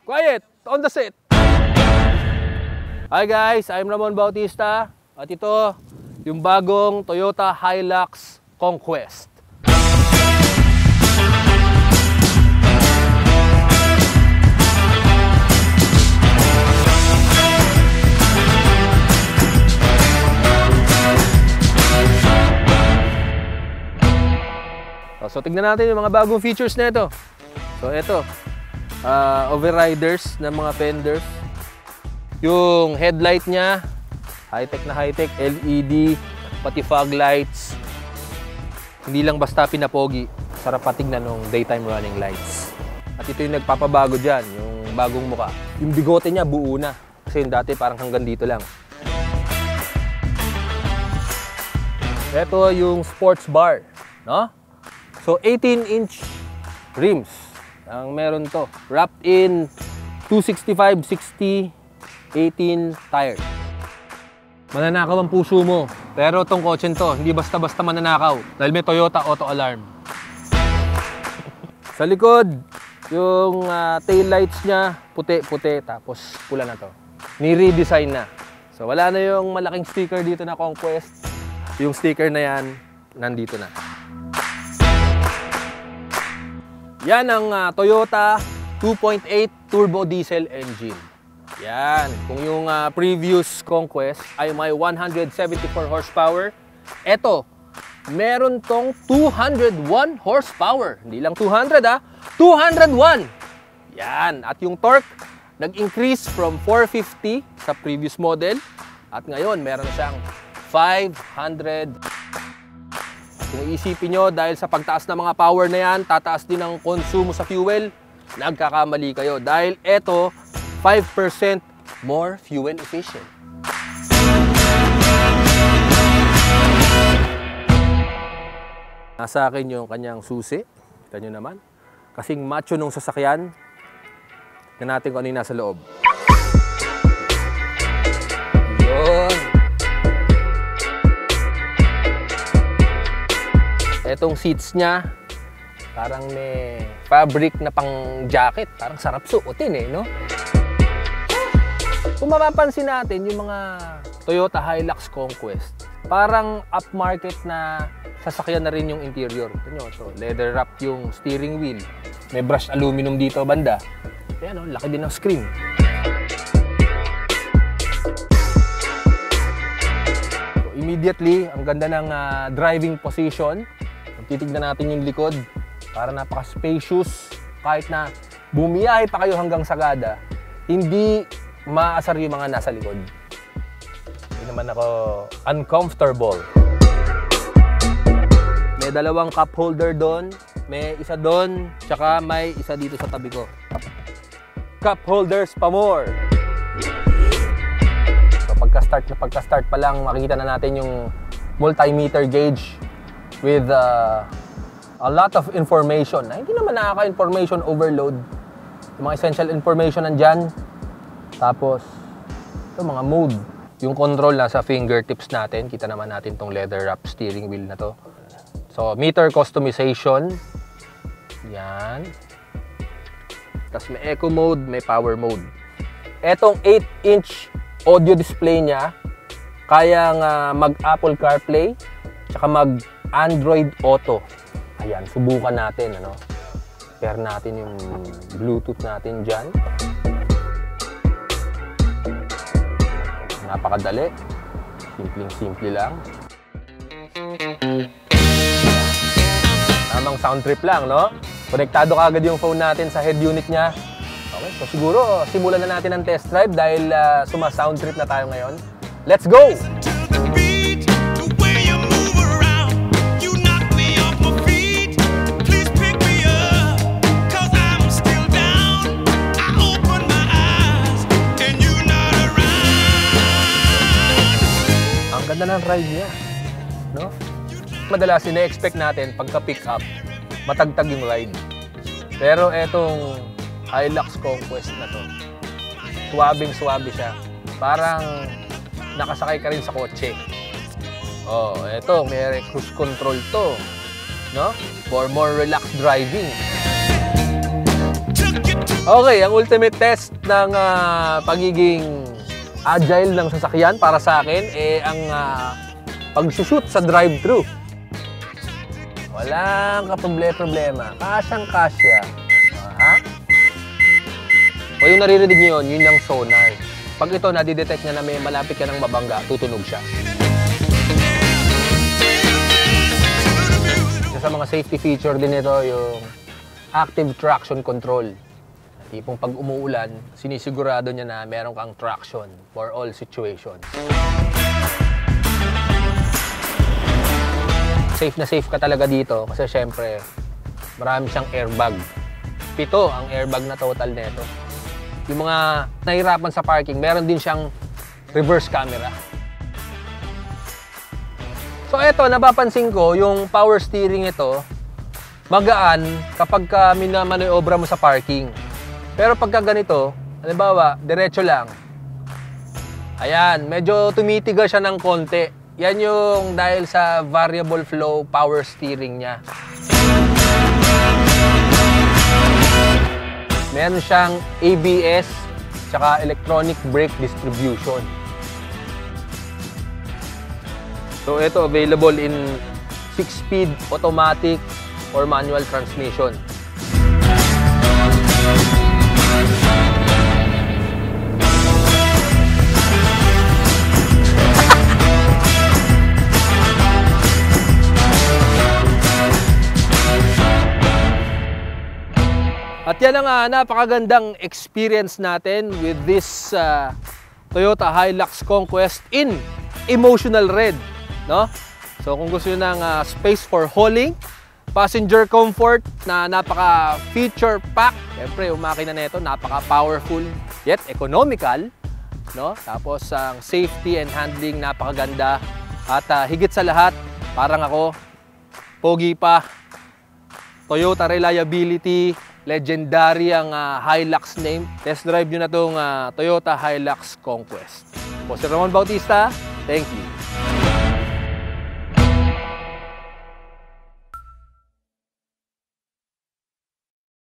Quiet! On the set! Hi guys, I'm Ramon Bautista. At ito, yung bagong Toyota Hilux Conquest. So tignan natin yung mga bagong features na ito. So ito, overriders ng mga fenders. Yung headlight niya, high-tech na high-tech, LED, pati fog lights. Hindi lang basta pinapogi, sarap patignan ng daytime running lights. At ito yung nagpapabago dyan, yung bagong muka. Yung bigote niya buo na, kasi yung dati parang hanggang dito lang. Ito yung sports bar, no? So 18-inch rims ang meron to, wrapped in 265/60 18 tire. Mananakaw ang puso mo, pero tong kotse to hindi basta-basta mananakaw dahil may Toyota auto alarm. Sa likod, yung tail lights niya puti-puti tapos pula na to. Ni-redesign na. So wala na yung malaking sticker dito na Conquest. Yung sticker na yan nandito na. Yan ang Toyota 2.8 turbo diesel engine. Yan. Kung yung previous Conquest ay may 174 horsepower, eto, meron tong 201 horsepower. Hindi lang 200 201! Yan. At yung torque, nag-increase from 450 sa previous model. At ngayon, meron siyang 500. Kung isipin nyo, dahil sa pagtaas ng mga power na yan, tataas din ang konsumo sa fuel, nagkakamali kayo. Dahil ito, 5% more fuel efficient. Nasa akin yung kanyang susi. Kita nyo naman. Kasing macho nung sasakyan. Tignan natin kung ano yung nasa loob. Yun. Etong seats niya, parang may fabric na pang jacket. Parang sarap suotin no? Kung mapapansin natin yung mga Toyota Hilux Conquest, parang upmarket na sasakyan na rin yung interior. Ito nyo, so leather wrap yung steering wheel. May brushed aluminum dito banda. Ayan laki din ng screen. So, immediately, ang ganda ng driving position. Titignan natin yung likod para napaka-spacious. Kahit na bumiyahe pa kayo hanggang Sagada, hindi maasar yung mga nasa likod. Hindi naman ako uncomfortable. May dalawang cup holder doon, may isa doon, tsaka may isa dito sa tabi ko. Cup holders pa more. So pagka-start pa lang, makikita na natin yung multimeter gauge with a lot of information na hindi naman nakaka-information overload. Yung mga essential information nandyan. Tapos, ito mga mode. Yung control nasa fingertips natin. Kita naman natin tong leather wrap steering wheel na to. So, meter customization. Yan. Tapos may eco mode, may power mode. Etong 8-inch audio display niya, kayang mag-Apple CarPlay, tsaka mag-Android Auto. Ayan, subukan natin, pair natin yung Bluetooth natin dyan. Napakadali. Simpleng-simple lang. Tamang sound trip lang, no? Konektado kagad yung phone natin sa head unit niya. Okay, so siguro simulan na natin ang test drive dahil suma-sound trip na tayo ngayon. Let's go! Ganda ng ride niya, no? Madalas ina-expect natin pagka-pick up, matagtag yung ride. Pero etong Hilux Conquest na to, suwabing-suwabe siya. Parang nakasakay ka rin sa kotse. Oh, eto, may cruise control to, no? For more relaxed driving. Okay, ang ultimate test ng pagiging agile ng sasakyan para sa akin ang pag-shoot sa drive-thru. Walang kaproblema. Kasyang-kasya. Ha? O yung naririnig nyo yun yung sonar. Pag ito, nadidetect niya na may malapit ka ng mabangga, tutunog siya. Isa sa mga safety feature din ito, yung active traction control. Tipong pag umuulan, sinisigurado niya na meron kang traction for all situations. Safe na safe ka talaga dito kasi syempre marami siyang airbag. 7 ang airbag na total nito. Yung mga nahirapan sa parking, meron din siyang reverse camera. So eto, napapansin ko yung power steering ito magaan kapag ka minamanoobra mo sa parking. Pero pagka ganito, halimbawa, diretso lang. Ayan, medyo tumitiga siya ng konti. Yan yung dahil sa variable flow power steering niya. Meron siyang ABS tsaka electronic brake distribution. So ito available in 6-speed automatic or manual transmission. At yan ang napakagandang experience natin with this Toyota Hilux Conquest in emotional red, no? So kung gusto nyo ng space for hauling, passenger comfort na napaka feature pack, siyempre yung makina nito napaka-powerful yet economical, no? Tapos ang safety and handling napakaganda at higit sa lahat, parang ako, pogi pa, Toyota reliability, legendary ang Hilux name. Test drive nyo na itong Toyota Hilux Conquest. Po si Ramon Bautista, thank you.